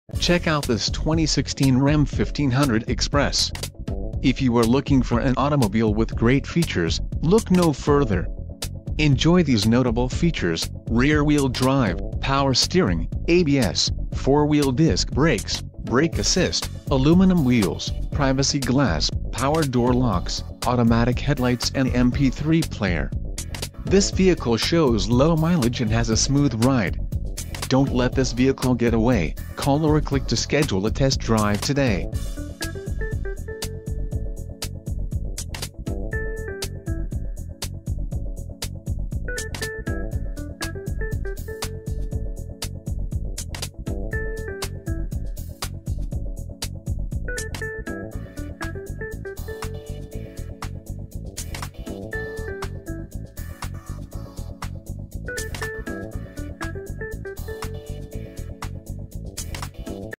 Check out this 2016 Ram 1500 Express. If you are looking for an automobile with great features, look no further. Enjoy these notable features: rear-wheel drive, power steering, ABS, 4-wheel disc brakes, brake assist, aluminum wheels, privacy glass, power door locks, automatic headlights and MP3 player. This vehicle shows low mileage and has a smooth ride. Don't let this vehicle get away. Call or click to schedule a test drive today.